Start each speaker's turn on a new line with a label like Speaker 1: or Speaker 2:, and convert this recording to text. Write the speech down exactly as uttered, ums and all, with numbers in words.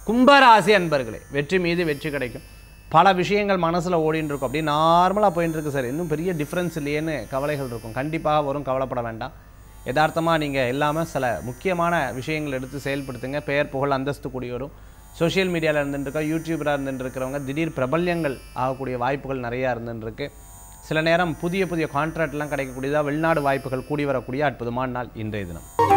Speaker 1: கும்பராசி அன்பர்களே, வெற்றி மீது வெற்றி கிடைக்கும். பல விஷயங்கள் மனசில் ஓடின்னு இருக்கும், அப்படியே நார்மலாக போயின்னு இருக்கு சார், இன்னும் பெரிய டிஃப்ரென்ஸ் இல்லையேன்னு கவலைகள் இருக்கும். கண்டிப்பாக வரும், கவலைப்பட வேண்டாம். யதார்த்தமாக நீங்கள் எல்லாமே சில முக்கியமான விஷயங்கள் எடுத்து செயல்படுத்துங்க. பெயர் புகழ் அந்தஸ்து கூடி வரும். சோஷியல் மீடியாவில் இருந்துருக்கா, யூடியூபராக இருந்துருக்கிறவங்க திடீர் பிரபல்யங்கள் ஆகக்கூடிய வாய்ப்புகள் நிறையா இருந்துருக்கு. சில நேரம் புதிய புதிய கான்ட்ராக்ட்லாம் கிடைக்கக்கூடியதாக வெளிநாடு வாய்ப்புகள் கூடி வரக்கூடிய அற்புதமான நாள் இன்றைய தினம்.